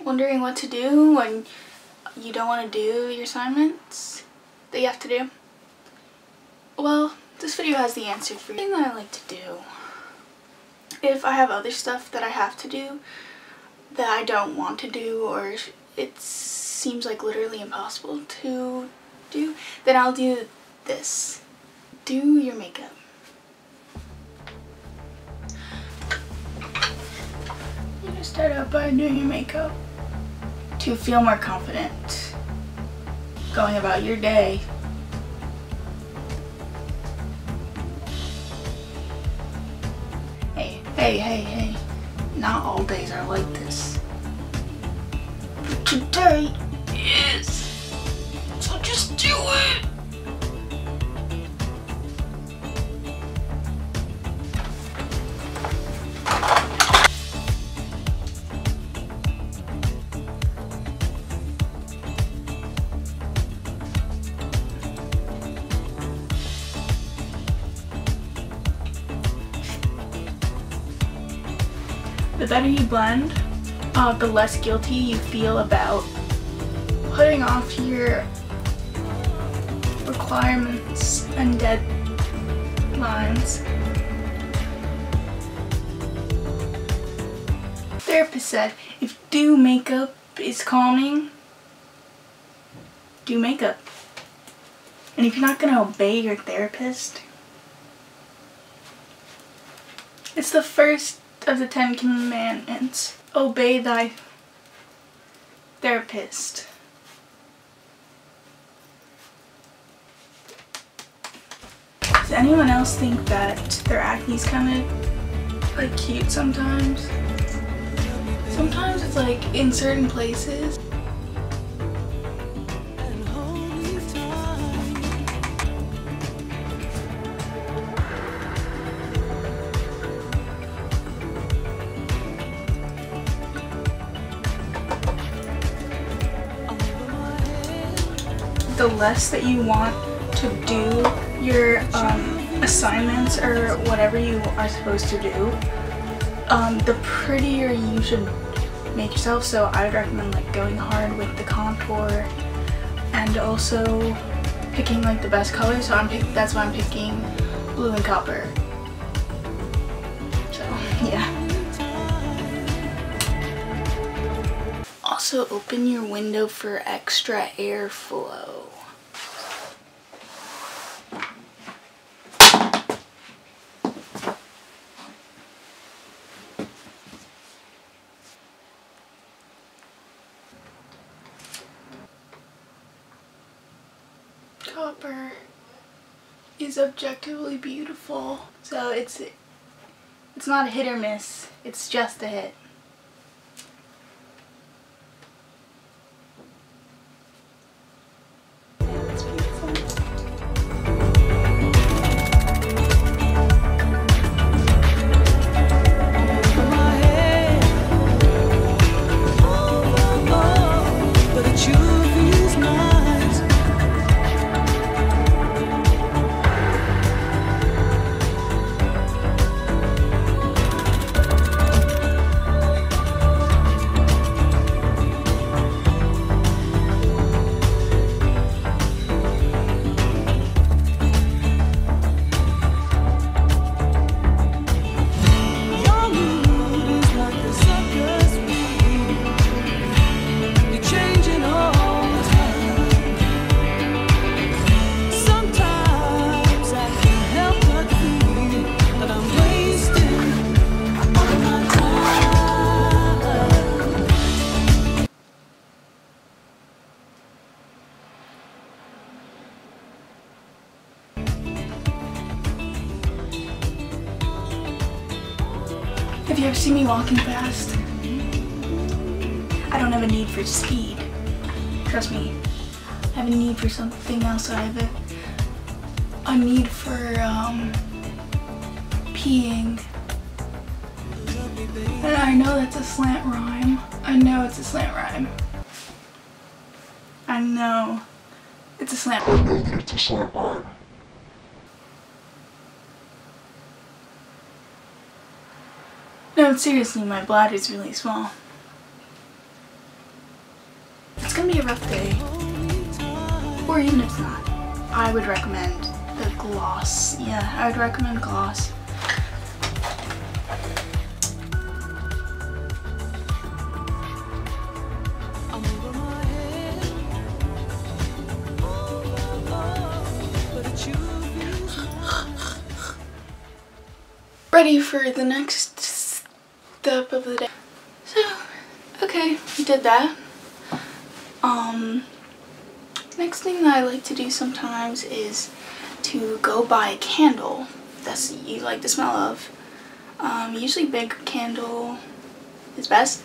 Wondering what to do when you don't want to do your assignments that you have to do? Well, this video has the answer for you. The thing that I like to do, if I have other stuff that I have to do that I don't want to do, or it seems like literally impossible to do, then I'll do this. Do your makeup. You just start out by doing your makeup to feel more confident going about your day. Hey, not all days are like this. But today is. So just do it! The better you blend, the less guilty you feel about putting off your requirements and deadlines. Therapist said, if do makeup is calming, do makeup. And if you're not going to obey your therapist, it's the first of the 10 Commandments. Obey thy therapist. Does anyone else think that their acne's kind of like cute sometimes? Sometimes it's like in certain places. The less that you want to do your assignments or whatever you are supposed to do, the prettier you should make yourself. So I would recommend like going hard with the contour and also picking like the best color. So that's why I'm picking blue and copper. So yeah. Also open your window for extra airflow. Copper is objectively beautiful, so it's not a hit or miss, it's just a hit. Have you ever seen me walking fast? I don't have a need for speed. Trust me. I have a need for something else. I have a need for peeing. And I know that's a slant rhyme. I know it's a slant rhyme. I know it's a slant rhyme. No, seriously, my bladder's really small. gonna be a rough day, or even if it's not, I would recommend the gloss. Yeah, I would recommend gloss. Ready for the next step of the day. So, okay, we did that. Next thing that I like to do sometimes is to go buy a candle that you like the smell of. Usually big candle is best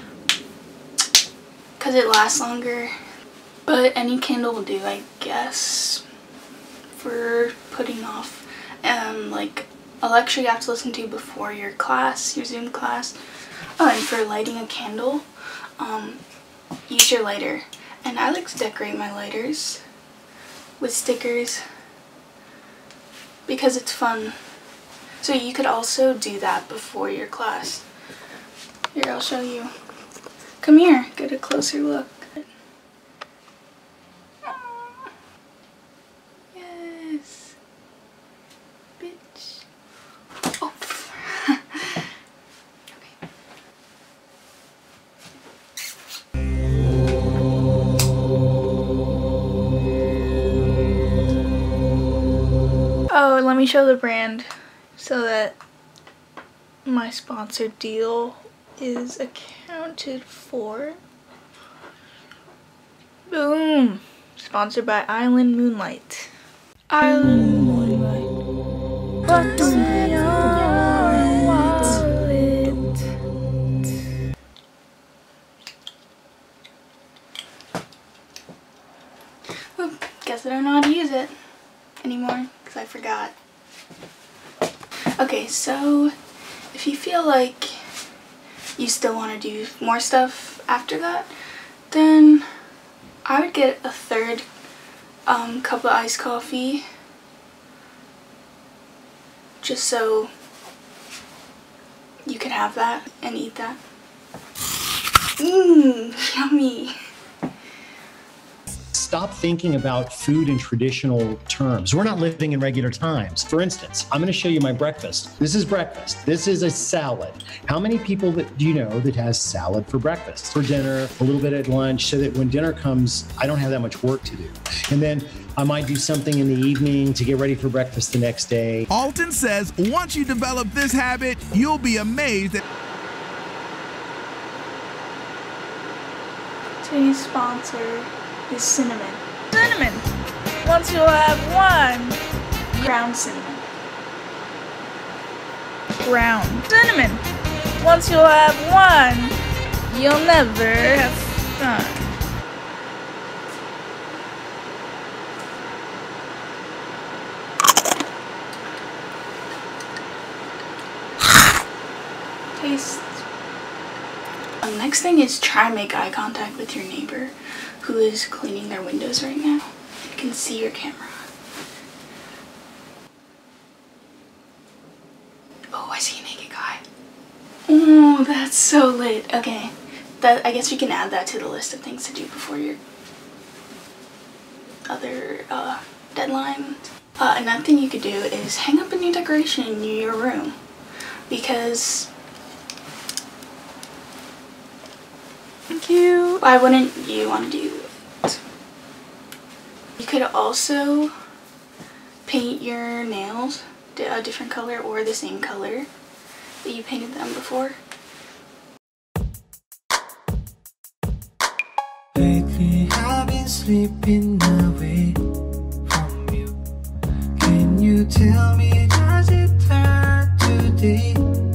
because it lasts longer, but any candle will do, I guess, for putting off like a lecture you have to listen to before your class, your Zoom class. Oh, and for lighting a candle, use your lighter. And I like to decorate my lighters with stickers because it's fun. So you could also do that before your class. Here, I'll show you. Come here, get a closer look. Yes. Bitch. Oh. Oh, let me show the brand so that my sponsored deal is accounted for. Boom! Sponsored by Island Moonlight. Island Moonlight. What's in your wallet? Well, guess I don't know how to use it anymore because I forgot. Okay, so if you feel like you still want to do more stuff after that, then I would get a third cup of iced coffee, just so you could have that and eat that. Yummy. Stop thinking about food in traditional terms. We're not living in regular times. For instance, I'm gonna show you my breakfast. This is breakfast. This is a salad. How many people do you know that has salad for breakfast? For dinner, a little bit at lunch, so that when dinner comes, I don't have that much work to do. And then I might do something in the evening to get ready for breakfast the next day. Alton says once you develop this habit, you'll be amazed at... Today's sponsor is cinnamon. Cinnamon! Once you'll have one, ground cinnamon. Ground cinnamon! Once you'll have one, you'll never have fun. Taste. Next thing is try make eye contact with your neighbor who is cleaning their windows right now. You can see your camera. Oh, I see a naked guy. Oh, that's so lit. Okay, I guess you can add that to the list of things to do before your other deadline. Another thing you could do is hang up a new decoration in your room, because why wouldn't you want to do it? You could also paint your nails a different color or the same color that you painted them before. Lately I've been sleeping away from you. Can you tell me, does it hurt today?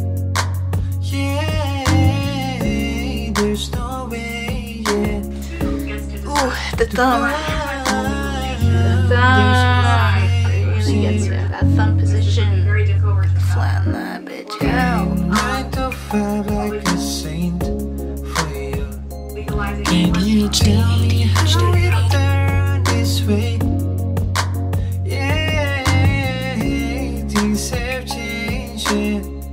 Yeah, there's no way, yeah. Ooh, the thumb. The thumb really gets you. That thumb position. Flatten that bitch out. I don't feel like a saint for you. Can you tell me how it turned this way? Yeah, things have changed,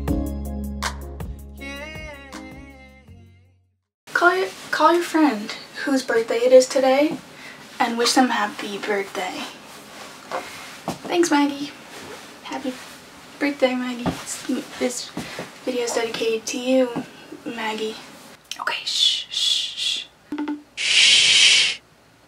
yeah. Call your friend whose birthday it is today and wish them happy birthday. Thanks, Maggie. Happy birthday, Maggie. This video is dedicated to you, Maggie. Okay, shh, shh, shh.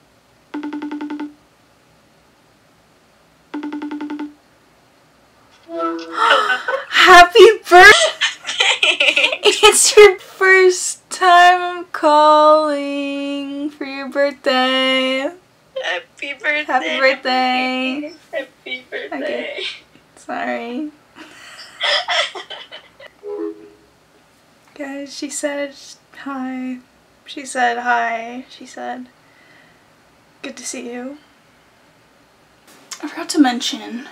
Happy birthday! It's your first time I'm calling for your birthday. Happy birthday. Happy birthday. Happy birthday. Okay. Sorry. Guys, she said hi. She said hi. She said good to see you. I forgot to mention,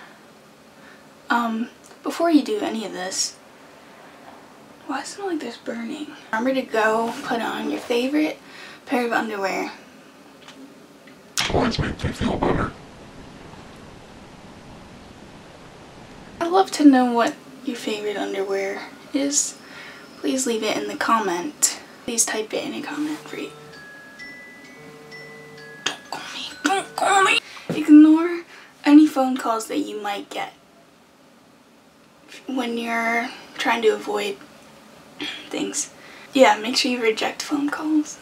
before you do any of this, why does it smell like there's burning? Remember to go put on your favorite pair of underwear. Always makes me feel better. I'd love to know what your favorite underwear is. Please leave it in the comment. Please type it in a comment for you. Don't call me. Don't call me. Ignore any phone calls that you might get when you're trying to avoid things. Yeah, make sure you reject phone calls.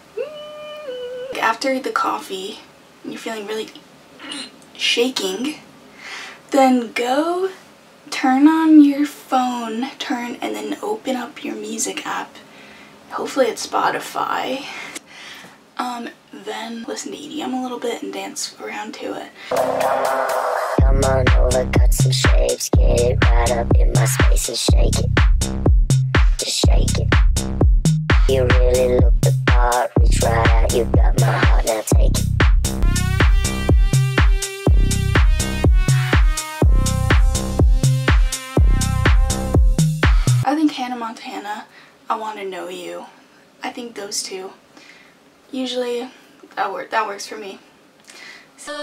After the coffee, and you're feeling really shaking, then go turn on your phone, and then open up your music app. Hopefully it's Spotify. Then listen to EDM a little bit and dance around to it. Come on over, cut some shapes, get it right up in my space and shake it. Just shake it. You really look the part, reach right out, you got my heart, now take it. I think Hannah Montana, I Want to Know You. I think those two. Usually that works for me. When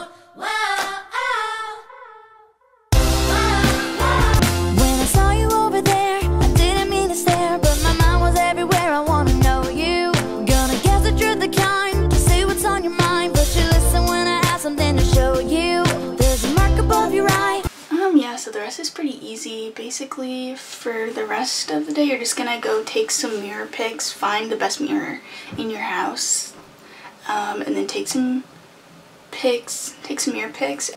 I saw you over there, I didn't mean to stare, but my mind was everywhere. I wanna know you. Gonna guess the truth, the kind to see what's on your mind, but you listen when I have something to show you. There's a mark above your eye. Yeah, so the rest is pretty easy. Basically, for the rest of the day, you're just gonna go take some mirror pics, find the best mirror in your house, and then take some mirror pics.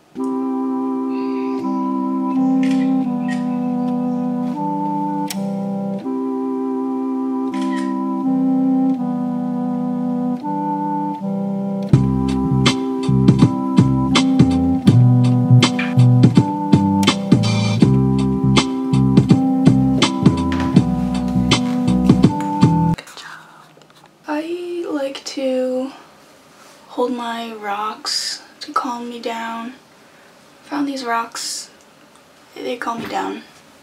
I like to hold my rocks to calm me down. I found these rocks, they calm me down.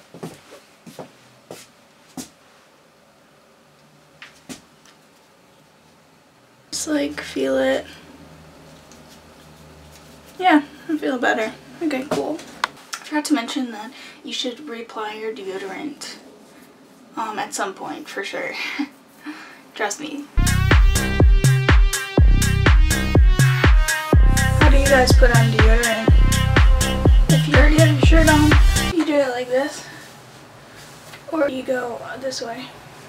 Just like feel it. Yeah, I feel better. Okay, cool. I forgot to mention that you should reapply your deodorant at some point for sure. Trust me. How do you guys put on deodorant? If you already have your shirt on, you do it like this. Or you go this way.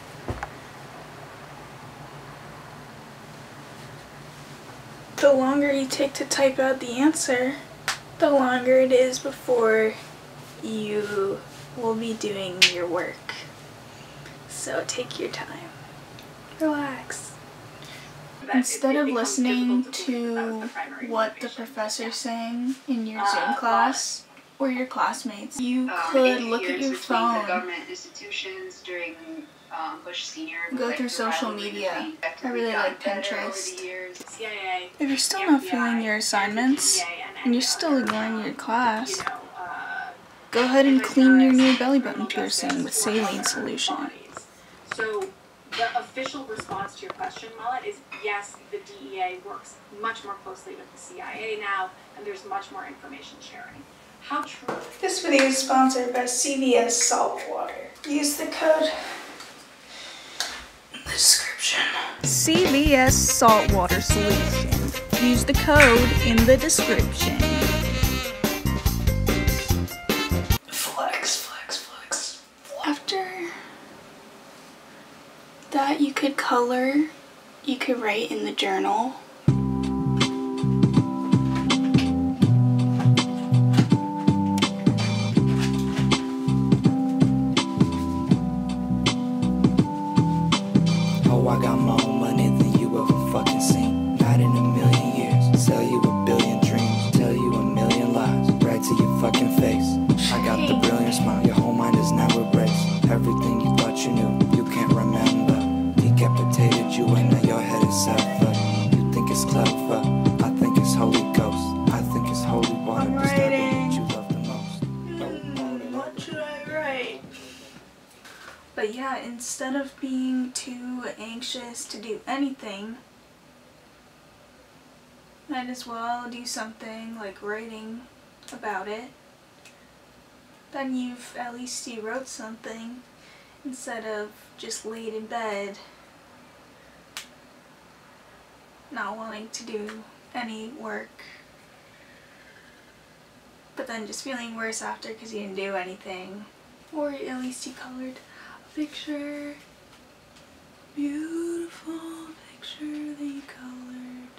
The longer you take to type out the answer, the longer it is before you will be doing your work. So take your time. Relax. Instead of listening to what the professor's saying in your Zoom class or your classmates, you could look at your phone, go through social media. I really like Pinterest. If you're still not feeling your assignments and you're still ignoring your class, go ahead and clean your new belly button piercing with saline solution. So the official response to your question, Mullet, is yes, the DEA works much more closely with the CIA now, and there's much more information sharing. How true? This video is sponsored by CVS Salt Water. Use the code in the description. CVS saltwater solution. Use the code in the description. Flex. After that, you could color, you could write in the journal. Oh, I got more money than you ever fucking seen. Not in a million years. Sell you a billion dreams. Tell you a million lies. Right to your fucking face. I got the brilliant smile. Your whole mind is now erased. Everything you thought you knew, you can't remember. Decapitated you and now your head is severed. You think it's clever. I think it's Holy Ghost. I think it's holy water. I'm Disturbing what you love the most. What should I write? But yeah, instead of being too anxious to do anything, might as well do something like writing about it. Then at least you wrote something instead of just laid in bed not wanting to do any work, but then just feeling worse after because you didn't do anything. Or at least you colored a picture, beautiful picture that you colored.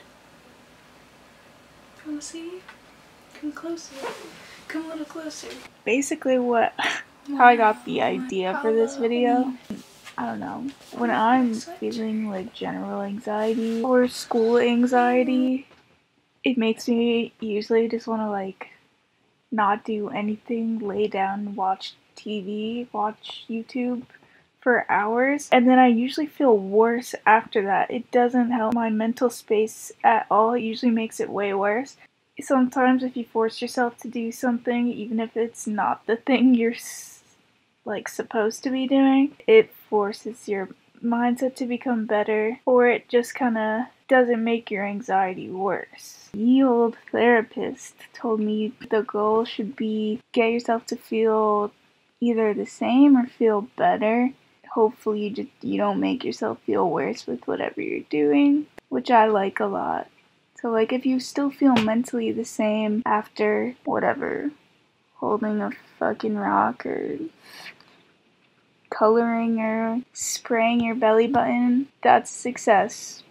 Come see? Come closer. Come a little closer. Basically how I got the idea for this video, I don't know, when I'm feeling like general anxiety or school anxiety, it makes me usually just want to like not do anything, lay down, watch TV, watch YouTube for hours, and then I usually feel worse after that. It doesn't help my mental space at all. It usually makes it way worse. Sometimes if you force yourself to do something, even if it's not the thing you're like supposed to be doing, it forces your mindset to become better, or it just kind of doesn't make your anxiety worse. The old therapist told me the goal should be get yourself to feel either the same or feel better. Hopefully you don't make yourself feel worse with whatever you're doing, which I like a lot. So like if you still feel mentally the same after whatever, holding a fucking rock or coloring or spraying your belly button, that's success.